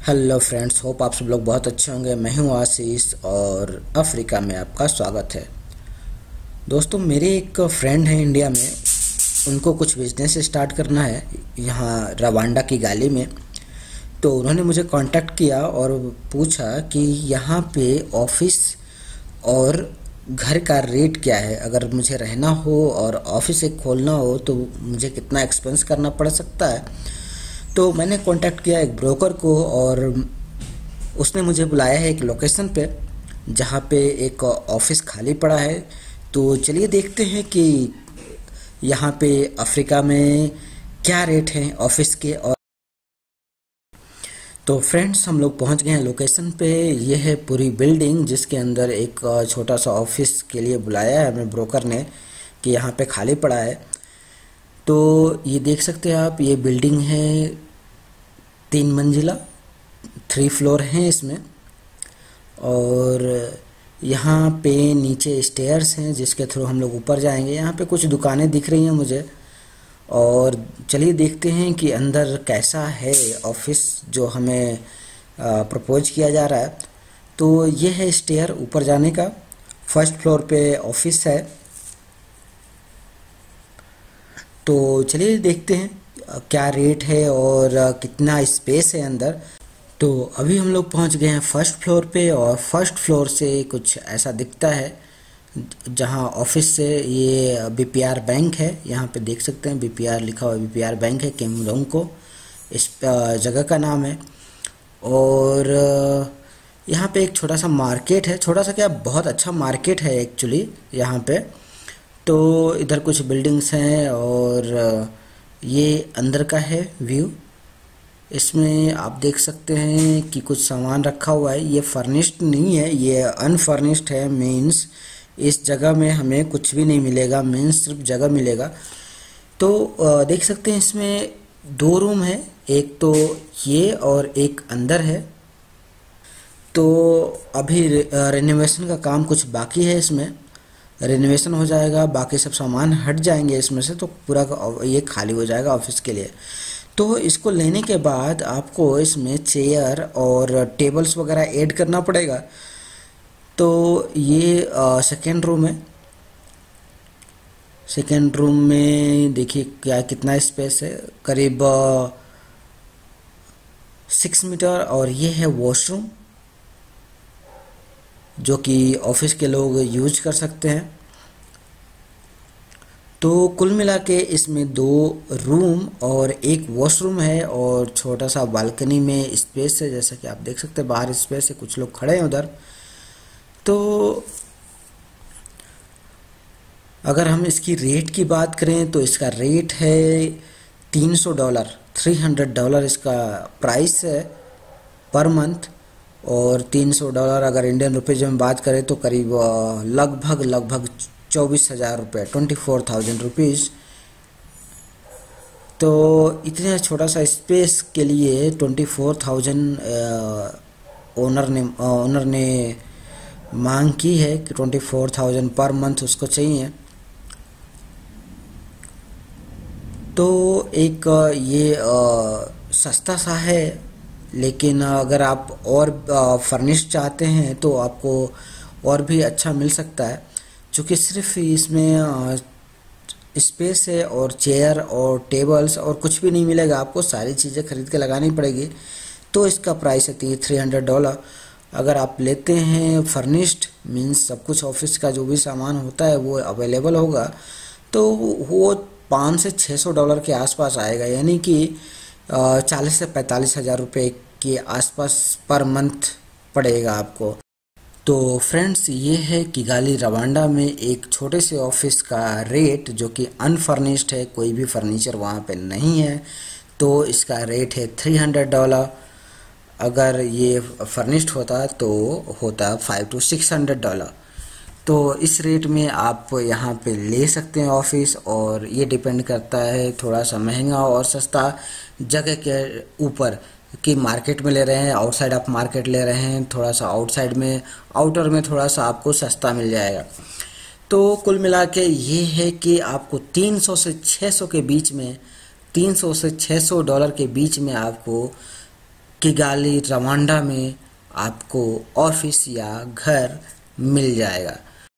Hello friends, hope आप सब लोग बहुत अच्छे होंगे। मैं हूं आशीष और अफ्रीका में आपका स्वागत है। दोस्तों, मेरे एक फ्रेंड हैं इंडिया में। उनको कुछ बिजनेस स्टार्ट करना है यहाँ रवांडा की गली में। तो उन्होंने मुझे कांटेक्ट किया और पूछा कि यहाँ पे ऑफिस और घर का रेट क्या है। अगर मुझे रहना हो और ऑफिस एक खोलना हो तो मुझे कितना एक्सपेंस करना पड़ सकता है। तो मैंने कांटेक्ट किया एक ब्रोकर को और उसने मुझे बुलाया है एक लोकेशन पे जहाँ पे एक ऑफिस खाली पड़ा है। तो चलिए देखते हैं कि यहाँ पे अफ्रीका में क्या रेट हैं ऑफिस के। और तो फ्रेंड्स, हम लोग पहुँच गए हैं लोकेशन पे। ये है पूरी बिल्डिंग जिसके अंदर एक छोटा सा ऑफिस के लिए बुलाया है हमें ब्रोकर ने कि यहाँ पे खाली पड़ा है। तो ये देख सकते हैं आप, ये बिल्डिंग है 3 मंजिला, 3 फ्लोर हैं इसमें। और यहाँ पे नीचे स्टेयर्स हैं जिसके थ्रू हम लोग ऊपर जाएंगे। यहाँ पे कुछ दुकानें दिख रही हैं मुझे। और चलिए देखते हैं कि अंदर कैसा है ऑफिस जो हमें प्रपोज किया जा रहा है। तो ये है स्टेयर ऊपर जाने का। फर्स्ट फ्लोर पे ऑफिस है। तो चलिए देखते हैं क्या रेट है और कितना स्पेस है अंदर। तो अभी हम लोग पहुंच गए हैं फर्स्ट फ्लोर पे और फर्स्ट फ्लोर से कुछ ऐसा दिखता है जहां ऑफिस से ये बीपीआर बैंक है। यहाँ पे देख सकते हैं बीपीआर लिखा हुआ है। बीपीआर बैंक है केमलोंग को इस जगह का नाम है। और यहाँ पे एक छोटा सा मार्केट है। छोटा सा क्या, बहुत अच्छा मार्केट है एक्चुअली यहाँ पे। तो इधर कुछ बिल्डिंग्स हैं और ये अंदर का है व्यू। इसमें आप देख सकते हैं कि कुछ सामान रखा हुआ है। ये फर्निश्ड नहीं है, ये अनफर्निश्ड है। मीन्स इस जगह में हमें कुछ भी नहीं मिलेगा, मीन्स सिर्फ जगह मिलेगा। तो देख सकते हैं इसमें 2 रूम है, एक तो ये और एक अंदर है। तो अभी रेनोवेशन का काम कुछ बाकी है। इसमें रेनोवेशन हो जाएगा, बाकी सब सामान हट जाएंगे इसमें से, तो पूरा ये खाली हो जाएगा ऑफिस के लिए। तो इसको लेने के बाद आपको इसमें चेयर और टेबल्स वगैरह ऐड करना पड़ेगा। तो ये सेकेंड रूम है। सेकेंड रूम में देखिए क्या कितना स्पेस है, करीब 6 मीटर। और ये है वॉशरूम जो कि ऑफिस के लोग यूज कर सकते हैं। तो कुल मिला के इसमें 2 रूम और एक वॉशरूम है और छोटा सा बालकनी में स्पेस है। जैसा कि आप देख सकते हैं बाहर स्पेस है, कुछ लोग खड़े हैं उधर। तो अगर हम इसकी रेट की बात करें तो इसका रेट है $300, $300 इसका प्राइस है पर मंथ। और $300 अगर इंडियन रुपीज में बात करें तो करीब लगभग 24,000 रुपये, 24,000 रुपीज़। तो इतने छोटा सा स्पेस के लिए 24,000 ओनर ने मांग की है कि 24,000 पर मंथ उसको चाहिए। तो एक ये सस्ता सा है, लेकिन अगर आप और फर्निश चाहते हैं तो आपको और भी अच्छा मिल सकता है। चूँकि सिर्फ इसमें स्पेस है और चेयर और टेबल्स और कुछ भी नहीं मिलेगा, आपको सारी चीज़ें खरीद के लगानी पड़ेगी। तो इसका प्राइस है $300। अगर आप लेते हैं फर्निश्ड, मीन्स सब कुछ ऑफिस का जो भी सामान होता है वो अवेलेबल होगा, तो वो $500 से $600 के आसपास आएगा। यानी कि 40 से 45 हज़ार रुपये के आसपास पर मंथ पड़ेगा आपको। तो फ्रेंड्स, ये है किगाली रवांडा में एक छोटे से ऑफिस का रेट जो कि अनफर्निश्ड है, कोई भी फर्नीचर वहाँ पे नहीं है। तो इसका रेट है $300। अगर ये फर्निश्ड होता तो होता $500 से $600। तो इस रेट में आप यहाँ पे ले सकते हैं ऑफिस। और ये डिपेंड करता है थोड़ा सा महंगा और सस्ता जगह के ऊपर कि मार्केट में ले रहे हैं, आउटसाइड आप मार्केट ले रहे हैं, थोड़ा सा आउटसाइड में, आउटर में थोड़ा सा आपको सस्ता मिल जाएगा। तो कुल मिला के ये है कि आपको 300 से 600 के बीच में, $300 से $600 के बीच में आपको किगाली रवांडा में आपको ऑफिस या घर मिल जाएगा।